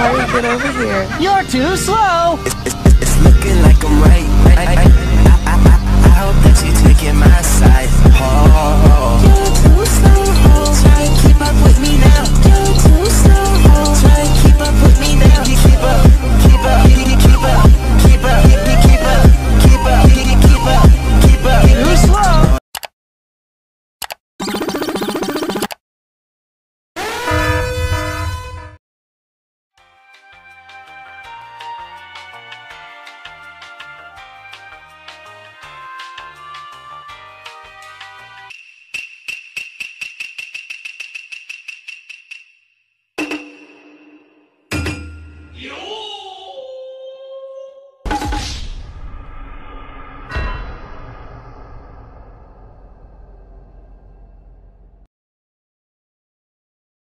Hurry, get over here. You're too slow. It's looking like I'm right. I hope that you're taking my side. Oh.